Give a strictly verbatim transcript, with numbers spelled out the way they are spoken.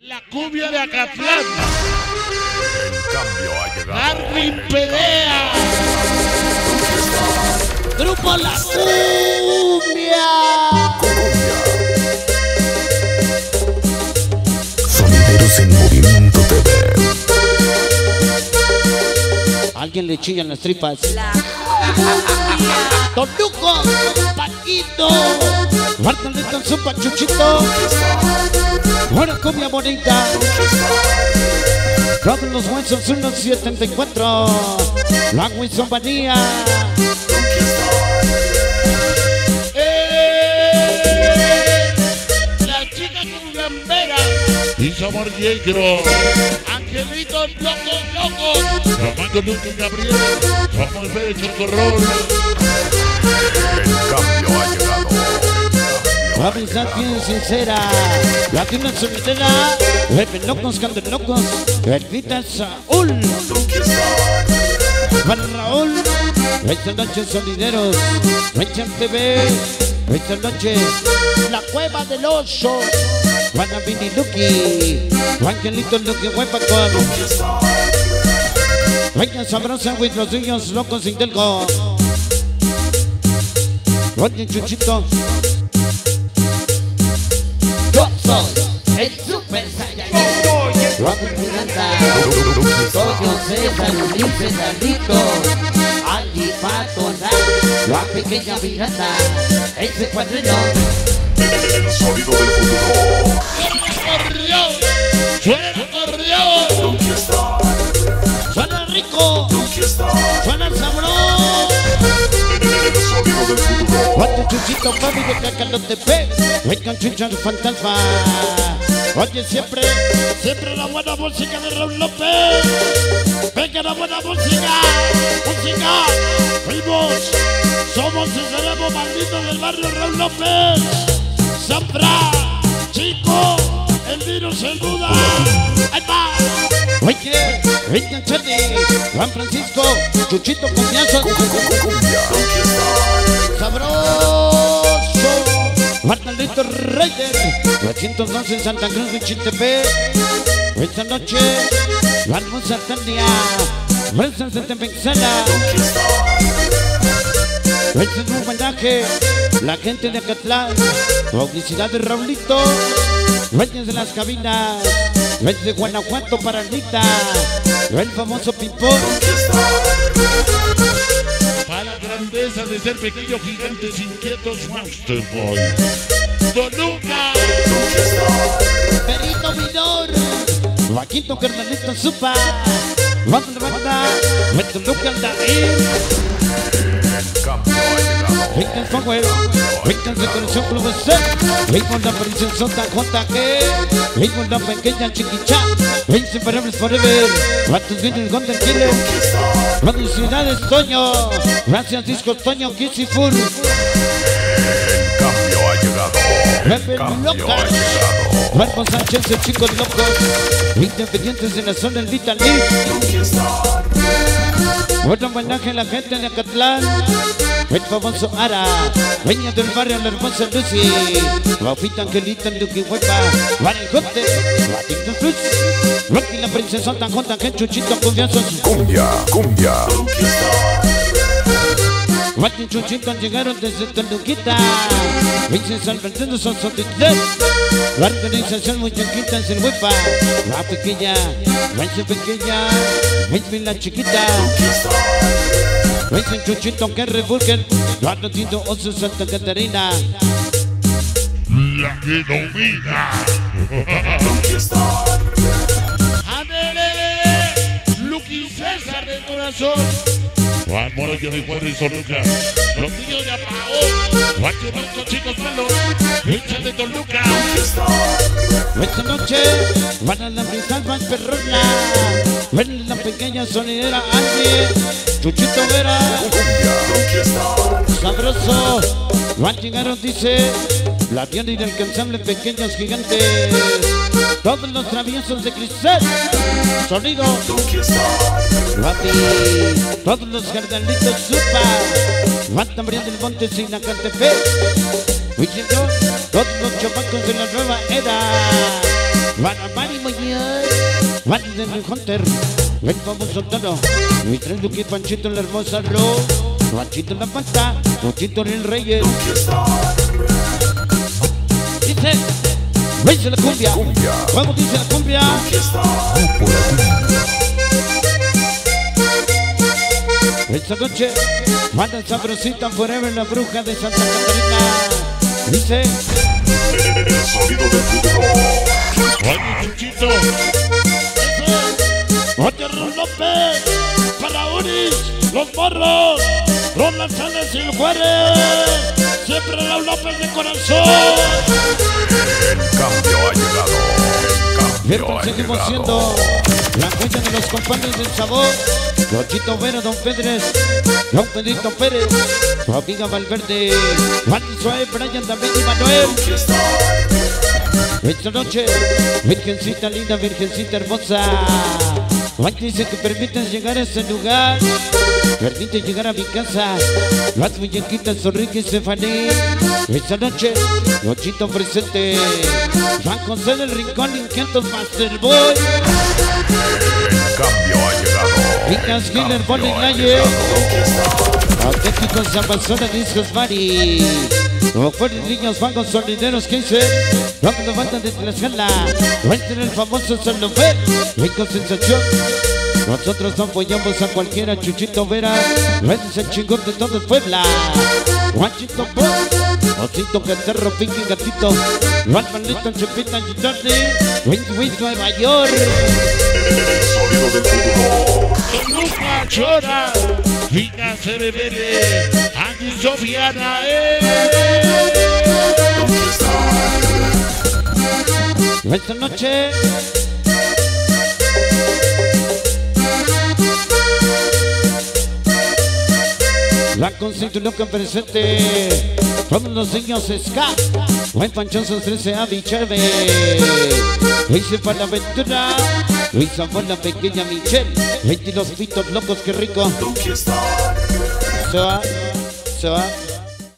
La cumbia de Acatlán. El cambio ha llegado. Darwin Perea. Grupo La Cumbia. Cumbia. Sonideros en Movimiento T V. Alguien le chillan las tripas. Don Luco, Paquito, Martalito con su pachuchito. Buena cumbia bonita. Todos los huesos uno setenta y cuatro. La huesombanía. Eh, la chica con gambera. Y Samor Negro. Angelitos locos, locos. Romando Luca y Gabriel. Somos Pérez Chocorrol. El cambio ha llegado. La amistad bien sincera. Latina solitera. Beben locos, canten locos. Elvita Saúl. Para Raúl. Esta noche solideros. Mecha T V. Esta noche La Cueva del Oso. Juana Vini Lucky. Angelito Lucky Huepa con. Venga sabrosa with los niños locos sin telco. Oye Chuchito. Yo soy el Super Saiyajin. Guapo Pirata. Toyo César, Ulises, Dalito. Ali Pato, la pequeña pirata. Ese cuadrino. El sonido del futuro. Corrió. Suena corrió. Suena rico. Suena sabroso. El sonido del futuro. Oye Chuchito, papi de Cacalotepec. Venga Chucho el fantasma. Oye siempre, siempre la buena música de Raúl López. Venga la buena música. Música. Fuimos. Somos y seremos malditos del barrio Raúl López. Zafra. Chico. El virus, el Buda. ¡Ahí va! Oye, venga Charlie. Juan Francisco. Chuchito Comiazo. Sabroso. Martalito Raider. trescientos doce en Santa Cruz de Chiltepec. Esta noche vamos a Tania. Brazos de Tepexala. Este es un homenaje. La gente de Acatlán. Publicidad de Raulito. Dueños de las cabinas. Dueños de Guanajuato para Anita. El famoso Pipón. Para la grandeza de ser pequeños gigantes inquietos, Monster Boy. Toluca. Perito Minor. Vaquito Carnalito Supa. Vamos banda. Meto Luca al David. El cambio ha llegado. Venga el Power. Venga el Conexión Club C. Venga la princesota J G. Venga la pequeña Chiquicha. Venga Inseparables Forever. Cuántos vienen Golden Killer. Felicidades Toño. Gracias Disco Toño Kissifur. El cambio ha llegado. Pepe El cambio ha Loca. llegado. Marco Sánchez, el chico loco. Independientes de la zona del Vital League. Otro homenaje a la gente de Acatlán. El famoso Ara. Dueña del barrio, la hermosa Lucy. Guapita Angelita, Lucky Huepa. Barijote. Latino Cruz. Rocky, la princesota J G. Chuchito Confianzos. Cumbia, cumbia. Martín Chuchito llegaron desde Toluquita. Vince San Bernardo son Sotitlán. La organización muy chiquita es el Huepa. La pequeña, Vince pequeña, Vince la chiquita. Vince Chuchito que reburger. La Notito Oso Santa Catarina. La que domina. Adele. Lucky César de corazón. Juan Morello de Juárez y Toluca. Los niños de Apagó. Juan Churrasco, chicos malos. Hincha de Toluca. Esta noche van a la mitad más perrona. Ven la pequeña sonidera Angie. Chuchito Vera. Sabroso. Van llegaron, dice la tienda inalcanzable Pequeños Gigantes. Todos los traviesos de cristal. Sonido. Papi. Todos los jardalitos supa. Van también del monte Sinacantepec. Todos los chamacos de la nueva era. Para Mari Muñoz, Mari de New Hunter, el famoso toro, mi tres Duque Panchito en la hermosa Ro, Panchito en la Panta, Panchito en el Reyes. Dice, dice la cumbia, vamos, dice la cumbia. Esta noche, manda sabrosita forever la bruja de Santa Catarina. Dice, El sonido del futuro. Oye, Chuchito. oye, Ron López, para Uris, los morros, Ron Lanzales y el Juárez, siempre Raúl López de corazón. El cambio ha llegado. El Mientras cambio ha seguimos llegado. siendo la huella de los compadres del sabor, Rochito Vera, Don Pedres, Don Pedrito Pérez, su amiga Valverde, Juan Suárez, Brian, David y Manuel. Esta noche, Virgencita linda, Virgencita hermosa, Juan dice que permites llegar a este lugar, permite llegar a mi casa, las muñequitas Zorrique y Estefaní. Esta noche, Rochito presente, Juan José del Rincón, Inquietos Masterboy, El cambio ha llegado. Vicas El Killer, cambio Bonnie ha Laye, llegado. Auténticos Amazonas, Discos Mari, como fueron niños vagos solideros que hice, vamos la banda de Tlaxcala, muestren el famoso Salomé, rico sensación. Nosotros no apoyamos a cualquiera, Chuchito Vera, eres el chingón de todo Puebla. Guachito Pop, Osito Caterro, Pinky Gatito, Juan Malito, Chepita, Gitardi, Win Win, Nueva York. El sonido del futuro. Nunca llora. Vina se bebere. Angie Sofiana. Eh. Esta noche la Constitución que presente todos los niños ska, buen panchosos trece A, Michelle, Luis para la aventura, Luis por la pequeña Michelle, veintidós pitos locos, qué rico. Se va, se va.